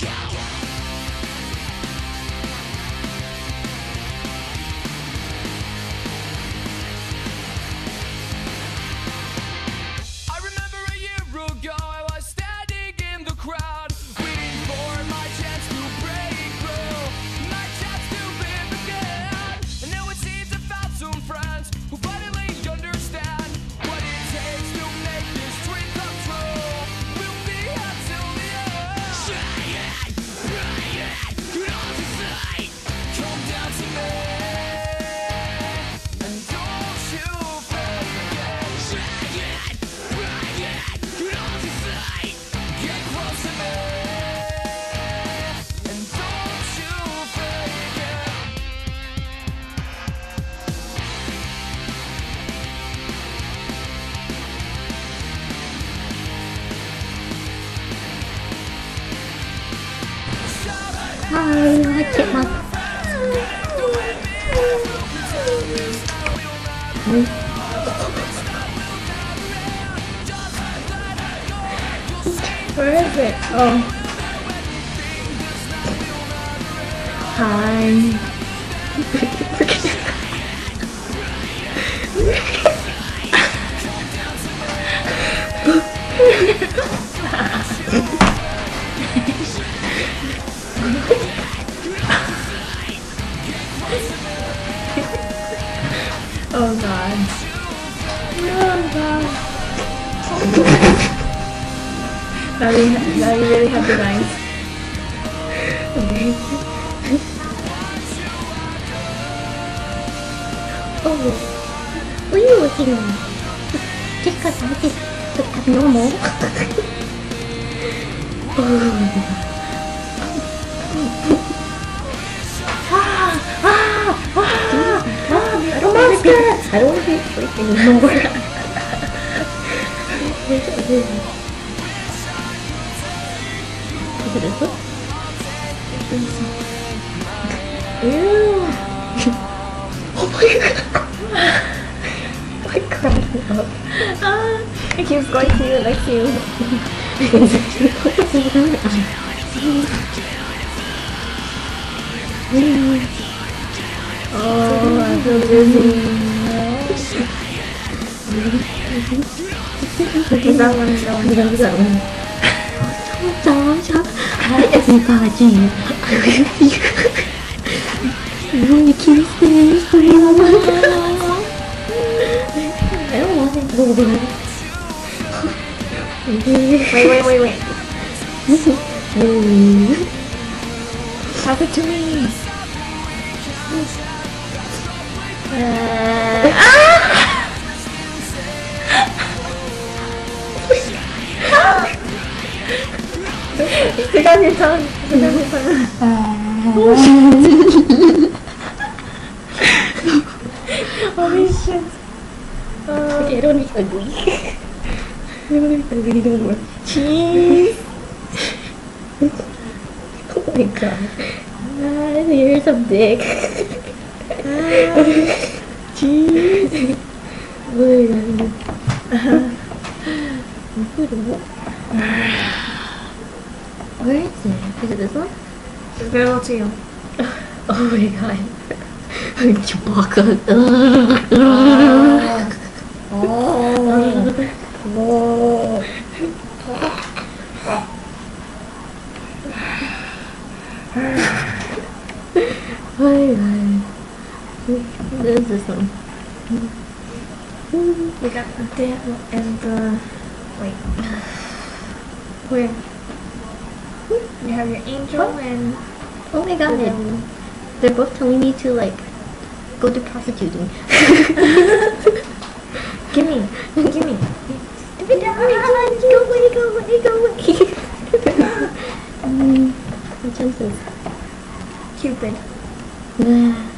I remember a year ago I was standing in the crowd, waiting for my chance to break through, my chance to live again. And now it seems I found some friends who finally understand what it takes to make this dream come true. We'll be until the end. Say it, pray it, get off the side. Come down to me, and don't you fake it. Say it, pray it, get off the side. Get close to me, and don't you fake it. Hi, chipmunk. Where is it? Oh. Hi. Oh god. Oh god. Now you really have the lines. Oh, what are you looking at? Just because I just look abnormal. I don't want to be asleep anymore. Is it this one? Ew. Oh my god. I cracked up. It keeps going to you, next to you. Oh, I feel dizzy. That one. Everybody. You keep staying. I don't want it to go. Wait. Pass it to me. Stick on your tongue. Holy shit. Okay, I don't need ugly. I don't need ugly no more. Cheese. Oh my god. Here's a dick. Cheese. Oh my god. Where is it? Is it this one? Farewell to you. Oh my god. Chewbacca. Oh my god. What is this one? We got that and wait. Where? You have your angel What? and Oh my god. They're both telling me to like go to prostituting. gimme. Let me go. Which one's this? Cupid.